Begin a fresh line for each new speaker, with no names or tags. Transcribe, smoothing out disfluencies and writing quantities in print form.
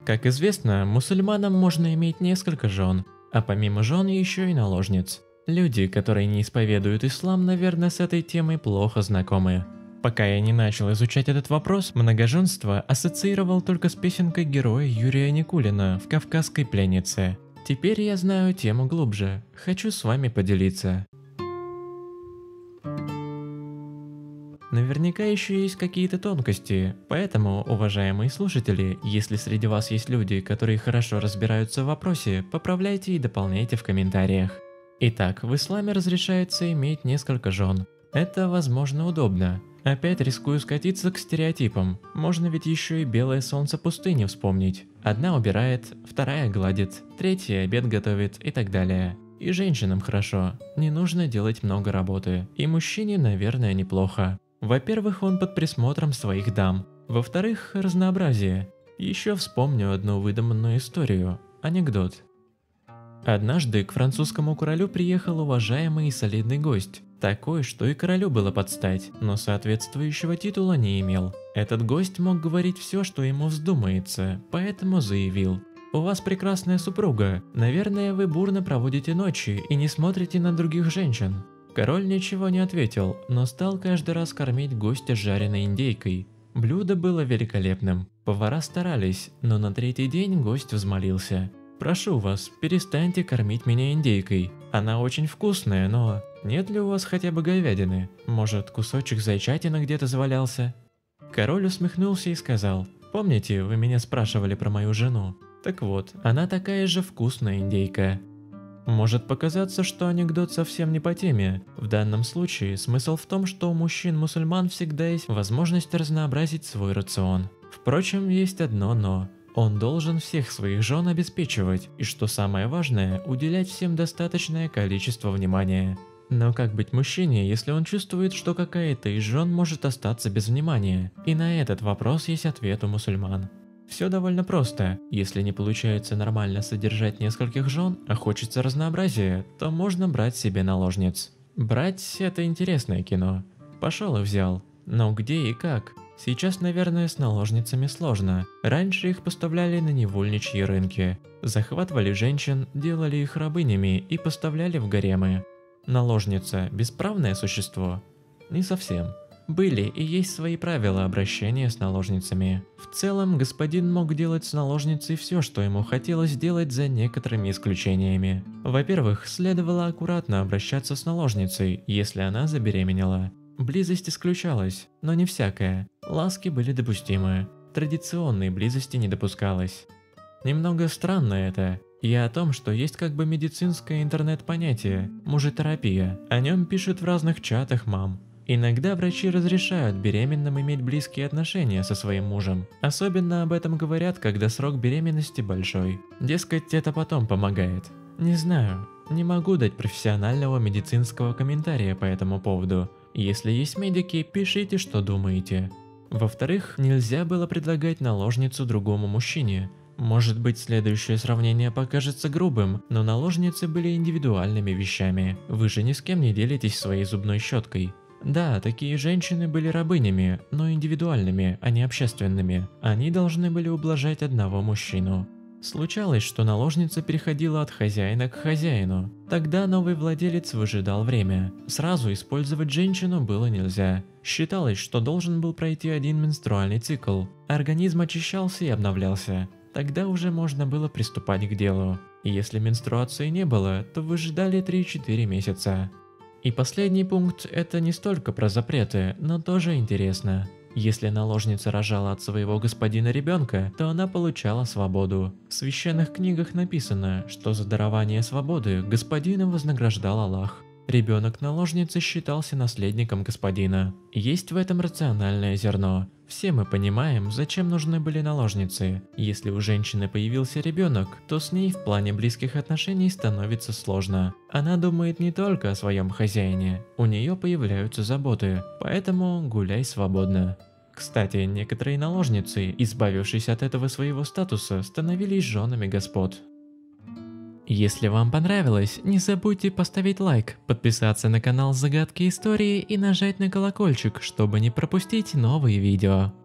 Как известно, мусульманам можно иметь несколько жен, а помимо жен еще и наложниц. Люди, которые не исповедуют ислам, наверное, с этой темой плохо знакомы. Пока я не начал изучать этот вопрос, многоженство ассоциировал только с песенкой героя Юрия Никулина в «Кавказской пленнице». Теперь я знаю тему глубже, хочу с вами поделиться. Наверняка еще есть какие-то тонкости, поэтому, уважаемые слушатели, если среди вас есть люди, которые хорошо разбираются в вопросе, поправляйте и дополняйте в комментариях. Итак, в исламе разрешается иметь несколько жен. Это, возможно, удобно. Опять рискую скатиться к стереотипам, можно ведь еще и белое солнце пустыни вспомнить. Одна убирает, вторая гладит, третья обед готовит и так далее. И женщинам хорошо, не нужно делать много работы, и мужчине, наверное, неплохо. Во-первых, он под присмотром своих дам. Во-вторых, разнообразие. Еще вспомню одну выдуманную историю. Анекдот. Однажды к французскому королю приехал уважаемый и солидный гость. Такой, что и королю было подстать, но соответствующего титула не имел. Этот гость мог говорить все, что ему вздумается, поэтому заявил: «У вас прекрасная супруга, наверное, вы бурно проводите ночи и не смотрите на других женщин». Король ничего не ответил, но стал каждый раз кормить гостя жареной индейкой. Блюдо было великолепным, повара старались, но на третий день гость взмолился: «Прошу вас, перестаньте кормить меня индейкой, она очень вкусная, но нет ли у вас хотя бы говядины? Может, кусочек зайчатины где-то завалялся?» Король усмехнулся и сказал: «Помните, вы меня спрашивали про мою жену? Так вот, она такая же вкусная индейка». Может показаться, что анекдот совсем не по теме. В данном случае смысл в том, что у мужчин-мусульман всегда есть возможность разнообразить свой рацион. Впрочем, есть одно «но». Он должен всех своих жен обеспечивать, и что самое важное, уделять всем достаточное количество внимания. Но как быть мужчине, если он чувствует, что какая-то из жен может остаться без внимания? И на этот вопрос есть ответ у мусульман. Все довольно просто. Если не получается нормально содержать нескольких жен, а хочется разнообразия, то можно брать себе наложниц. Брать – это интересное кино. Пошел и взял. Но где и как? Сейчас, наверное, с наложницами сложно. Раньше их поставляли на невольничьи рынки. Захватывали женщин, делали их рабынями и поставляли в гаремы. Наложница – бесправное существо? Не совсем. Были и есть свои правила обращения с наложницами. В целом, господин мог делать с наложницей все, что ему хотелось сделать, за некоторыми исключениями. Во-первых, следовало аккуратно обращаться с наложницей, если она забеременела. Близость исключалась, но не всякая. Ласки были допустимы. Традиционной близости не допускалось. Немного странно это. Я о том, что есть как бы медицинское интернет-понятие – мужетерапия. О нем пишут в разных чатах мам. Иногда врачи разрешают беременным иметь близкие отношения со своим мужем. Особенно об этом говорят, когда срок беременности большой. Дескать, это потом помогает. Не знаю, не могу дать профессионального медицинского комментария по этому поводу. Если есть медики, пишите, что думаете. Во-вторых, нельзя было предлагать наложницу другому мужчине. Может быть, следующее сравнение покажется грубым, но наложницы были индивидуальными вещами. Вы же ни с кем не делитесь своей зубной щеткой. Да, такие женщины были рабынями, но индивидуальными, а не общественными. Они должны были ублажать одного мужчину. Случалось, что наложница переходила от хозяина к хозяину. Тогда новый владелец выжидал время. Сразу использовать женщину было нельзя. Считалось, что должен был пройти один менструальный цикл. Организм очищался и обновлялся. Тогда уже можно было приступать к делу. Если менструации не было, то выжидали 3-4 месяца. И последний пункт – это не столько про запреты, но тоже интересно. Если наложница рожала от своего господина ребенка, то она получала свободу. В священных книгах написано, что за дарование свободы господина вознаграждал Аллах. Ребенок наложницы считался наследником господина. Есть в этом рациональное зерно. Все мы понимаем, зачем нужны были наложницы. Если у женщины появился ребенок, то с ней в плане близких отношений становится сложно. Она думает не только о своем хозяине, у нее появляются заботы, поэтому гуляй свободно. Кстати, некоторые наложницы, избавившись от этого своего статуса, становились женами господ. Если вам понравилось, не забудьте поставить лайк, подписаться на канал Загадки Истории и нажать на колокольчик, чтобы не пропустить новые видео.